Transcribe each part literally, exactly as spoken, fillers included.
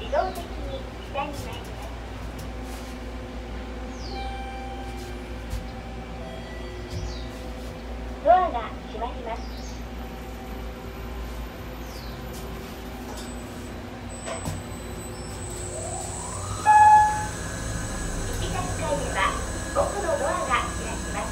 自動的に下に参ります。ドアが閉まります。行き先階では奥のドアが開きます。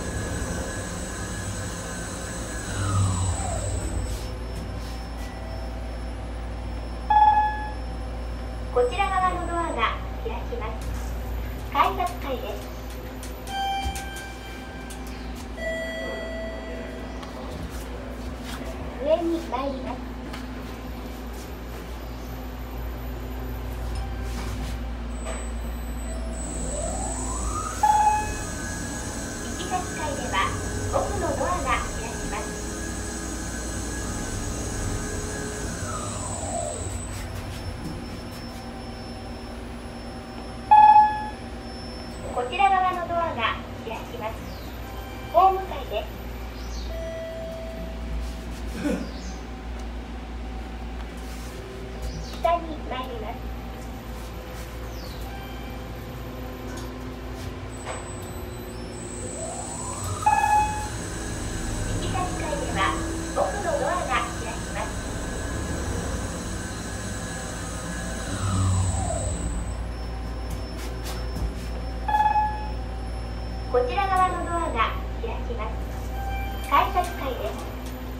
こちら側のドアが開きます。改札階です。上に参ります。行き先階では奥のドアが開きます。こちら側のドアが開きます。ホーム階です。下に参ります。行き先階では奥のドアが開きます。こちら側のドアが開きます。改札階です。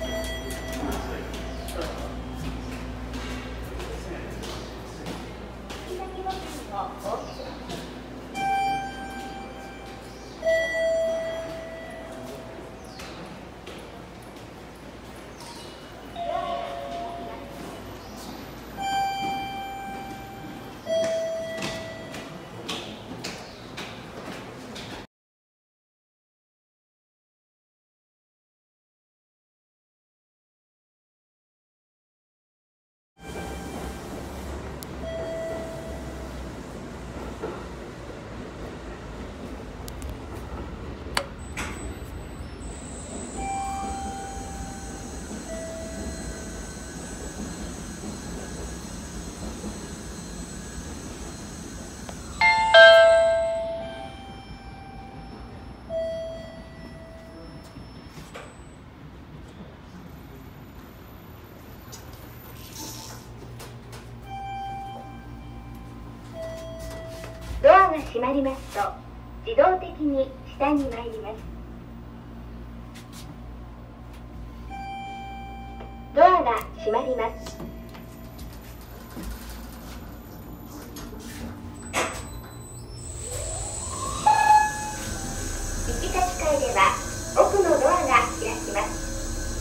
引き先ボタンを押してください。ドアが閉まりますと自動的に下に参ります。ドアが閉まります。行き先階では奥のドアが開きます。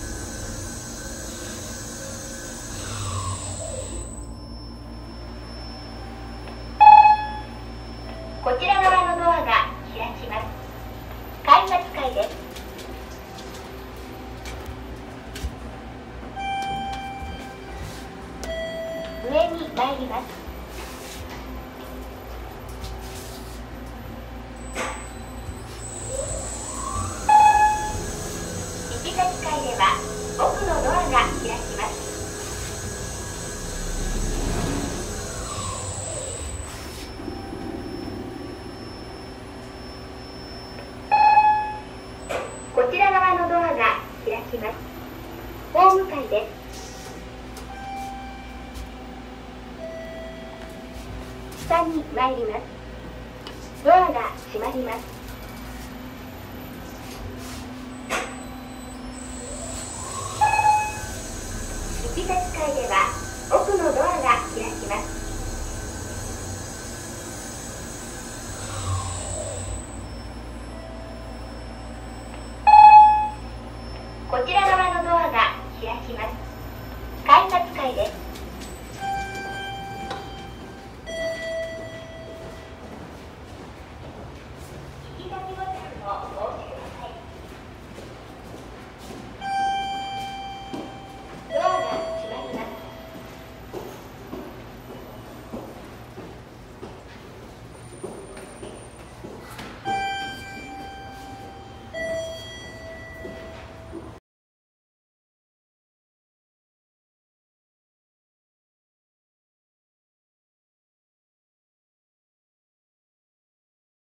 こちら側のドアが開きます。改札階です。上に参ります。行き先階では奥のドアが開きます。こちら側のドアが開きます。ホーム階です。下に参ります。ドアが閉まります。行き先階では奥のドアが開きます。こちら側のドアが開きます。改札階です。